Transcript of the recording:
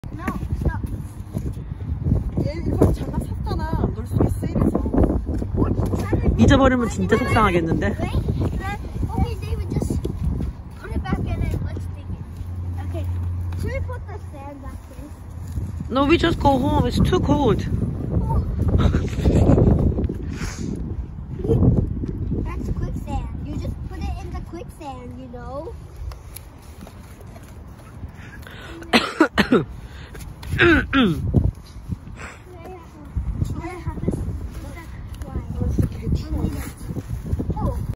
No, stop. 얘 이거 장난 샀잖아. 놀 수 있어 이래서. 잊어버리면 진짜 속상하겠는데. Okay, David, just put it back in and let's dig it. Okay, should we put the sand back in? No, we just go home. It's too cold. That's quicksand. You just put it in the quicksand, you know?